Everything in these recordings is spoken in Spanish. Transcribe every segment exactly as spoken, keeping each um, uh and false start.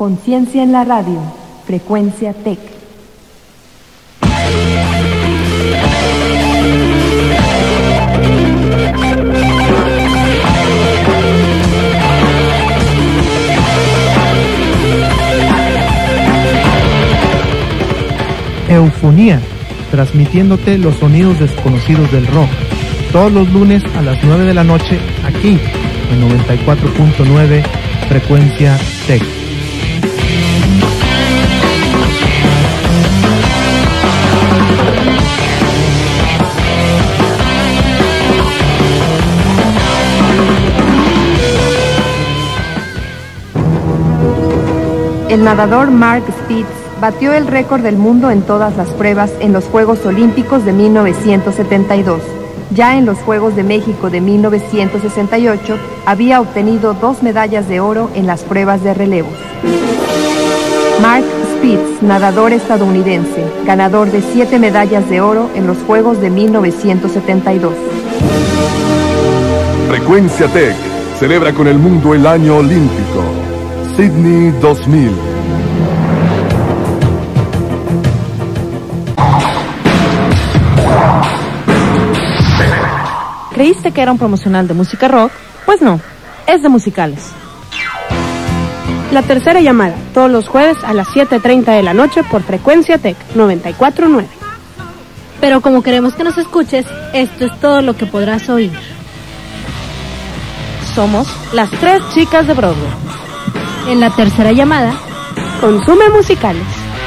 Conciencia en la radio, Frecuencia Tech. Eufonía, transmitiéndote los sonidos desconocidos del rock, todos los lunes a las nueve de la noche, aquí, en noventa y cuatro punto nueve, Frecuencia Tech. El nadador Mark Spitz batió el récord del mundo en todas las pruebas en los Juegos Olímpicos de mil novecientos setenta y dos. Ya en los Juegos de México de mil novecientos sesenta y ocho había obtenido dos medallas de oro en las pruebas de relevos. Mark Spitz, nadador estadounidense, ganador de siete medallas de oro en los Juegos de mil novecientos setenta y dos. Frecuencia Tech celebra con el mundo el año olímpico. Sydney dos mil. ¿Creíste que era un promocional de música rock? Pues no, es de musicales. La tercera llamada, todos los jueves a las siete treinta de la noche por Frecuencia Tech noventa y cuatro punto nueve. Pero como queremos que nos escuches, esto es todo lo que podrás oír. Somos las tres chicas de Broadway. En la tercera llamada, consume musicales.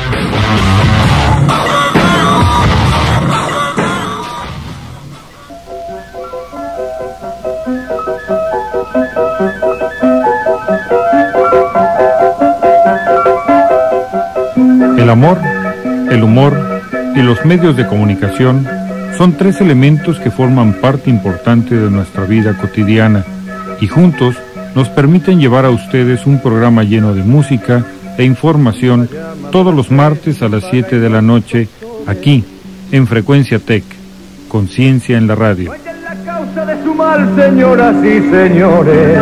El amor, el humor y los medios de comunicación son tres elementos que forman parte importante de nuestra vida cotidiana y juntos nos permiten llevar a ustedes un programa lleno de música e información todos los martes a las siete de la noche, aquí, en Frecuencia Tech, Conciencia en la radio. La causa de su mal, señoras y señores.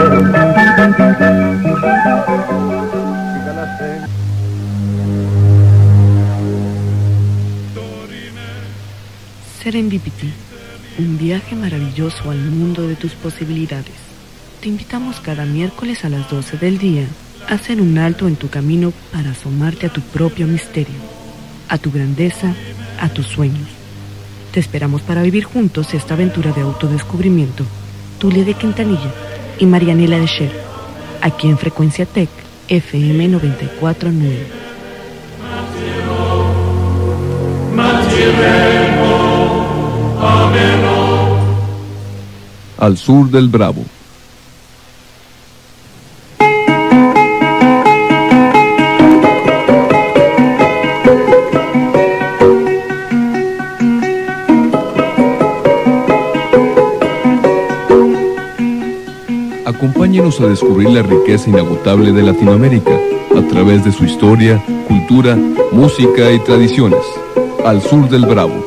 Serendipity, un viaje maravilloso al mundo de tus posibilidades. Te invitamos cada miércoles a las doce del día a hacer un alto en tu camino para asomarte a tu propio misterio, a tu grandeza, a tus sueños. Te esperamos para vivir juntos esta aventura de autodescubrimiento. Tulia de Quintanilla y Marianela de Sher, aquí en Frecuencia Tech, F M noventa y cuatro punto nueve. Al sur del Bravo. Acompáñenos a descubrir la riqueza inagotable de Latinoamérica a través de su historia, cultura, música y tradiciones. Al sur del Bravo.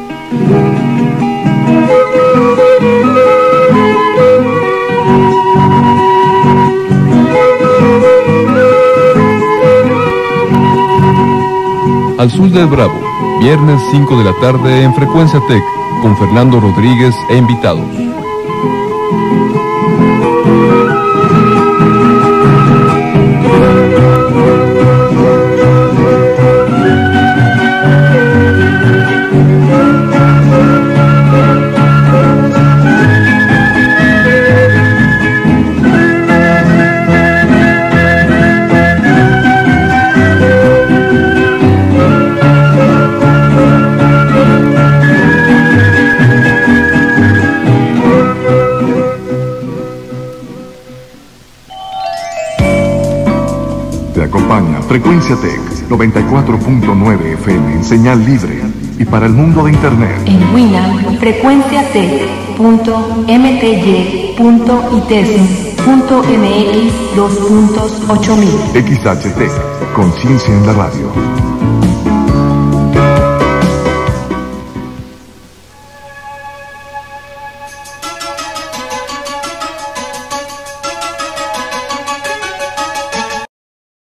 Al sur del Bravo, viernes cinco de la tarde en Frecuencia Tech, con Fernando Rodríguez e invitados. Frecuencia Tech noventa y cuatro punto nueve F M en señal libre y para el mundo de Internet. En Winamp, frecuenciatech punto m t y punto i t e s m punto m x dos punto ocho mil. X H Tech, conciencia en la radio.